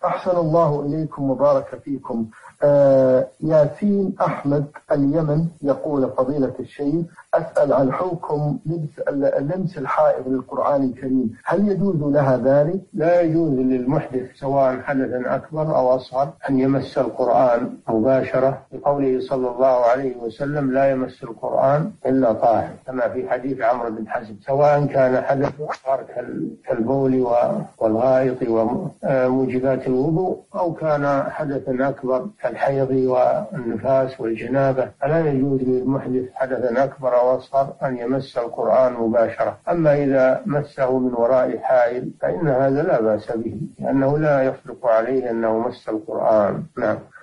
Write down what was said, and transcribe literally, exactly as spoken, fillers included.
أحسن الله إليكم وبارك فيكم. آه ياسين أحمد اليمن يقول: فضيلة الشيخ، أسأل عن حكم لمس الحائض للقرآن الكريم، هل يجوز لها ذلك؟ لا يجوز للمحدث سواء حدث أكبر أو أصغر أن يمس القرآن مباشرة، لقوله صلى الله عليه وسلم: لا يمس القرآن إلا طاهر، كما في حديث عمرو بن حزم، سواء كان حدث أصغر كالبول والغائط وموجبات الوضوء، أو كان حدث أكبر كالحيض والنفاس والجنابة، فلا يجوز للمحدث حدث أكبر أو أصغر أن يمس القرآن مباشرة. أما إذا مسه من وراء حائل فإن هذا لا بأس به، لأنه لا يصدق عليه أنه مس القرآن. نعم.